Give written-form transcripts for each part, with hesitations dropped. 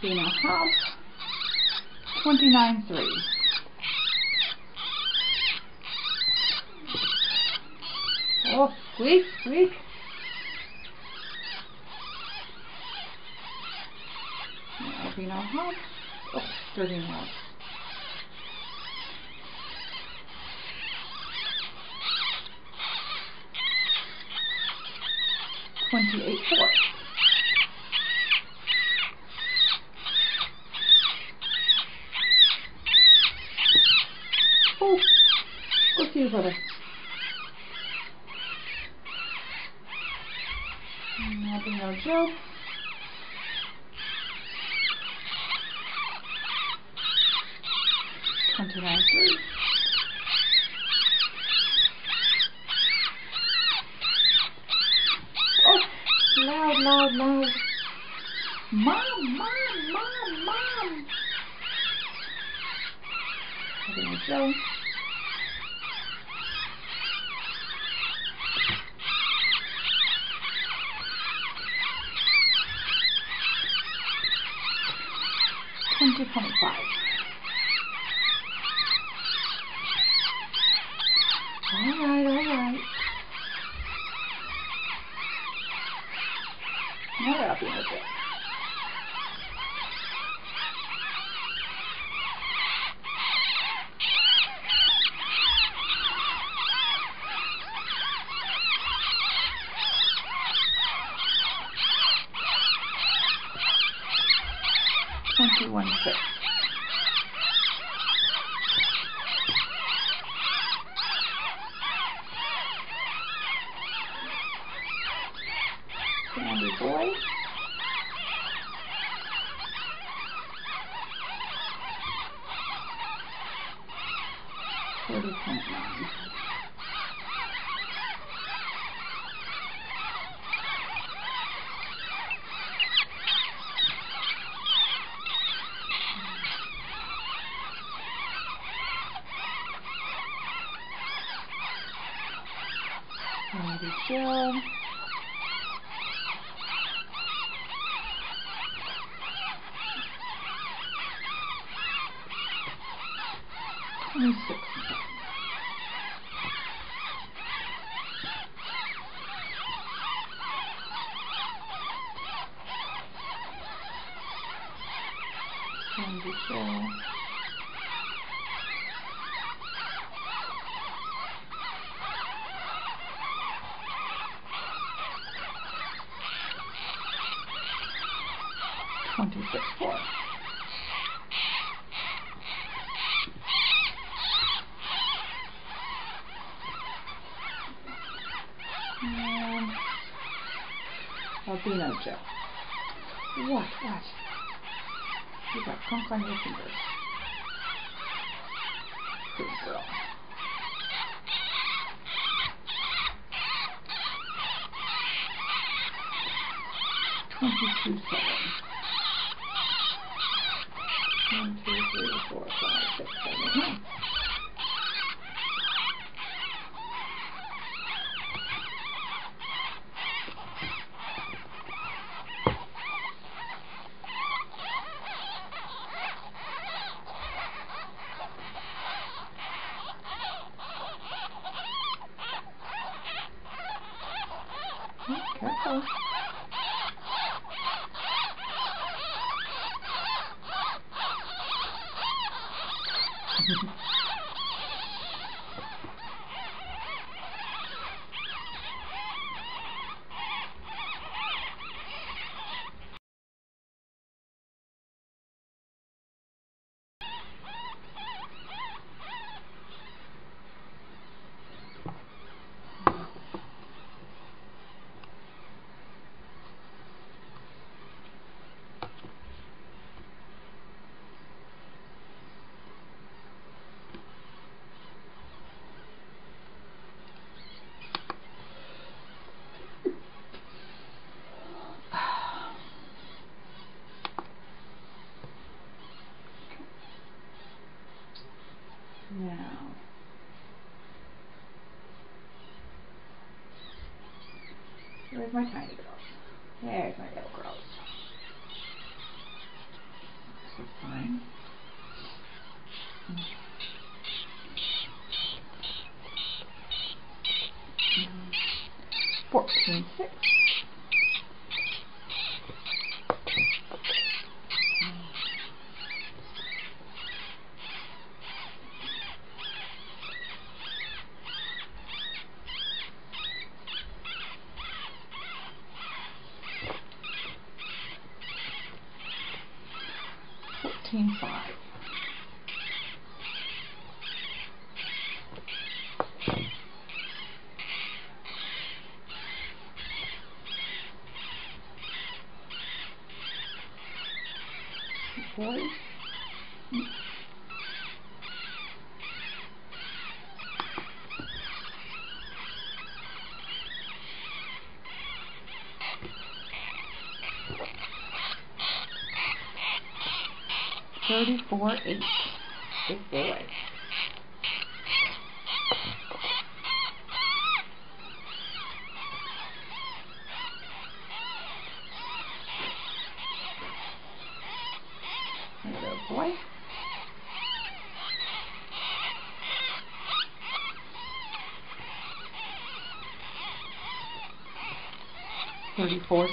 Being a half. 29.3. Oh, squeak, squeak. Being a half. Oh, 30 more. 28.4. Oh, go see you, brother. Nothing, no joke. $29.3. Oh, loud, loud, loud. Mom, mom, mom, mom. Nothing, no joke. $20.5. All right, all right. Now that'll be okay. $21.6. Sandy boy. $30.9. Sandy Jill. $26. Sandy Jill. $26.4. Albino Joe. What? You got gunk on your fingers. Good girl. $22.7. 1, 2, 3, 4, 5, 6, 7, 8, 9. Careful. Now, where's my tiny girls? There's my little girls. is fine. 14.6. 14.5. 40. 34.8. Good boy. Hello, boy. 34.6.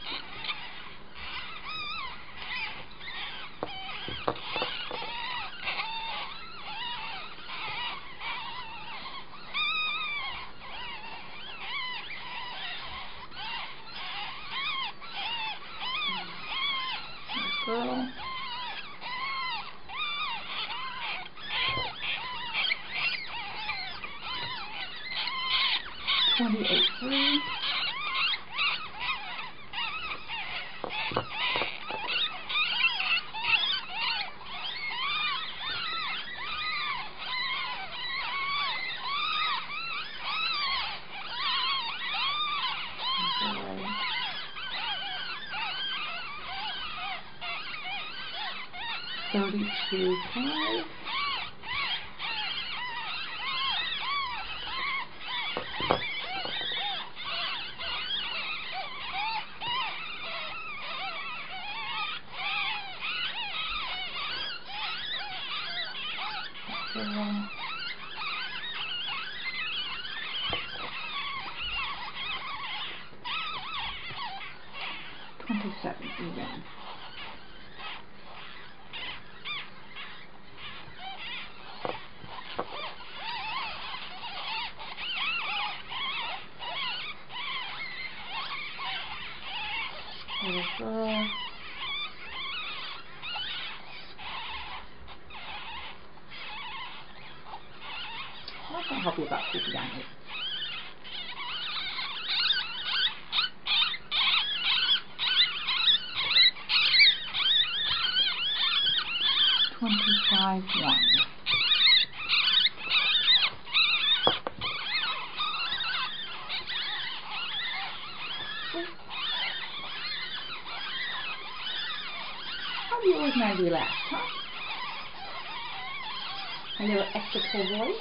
28.3. 32.5. 27 even. Little girl. I'm not going to help you about sleeping down here. 25.1. How do you always manage your last, huh? A little extra cool voice.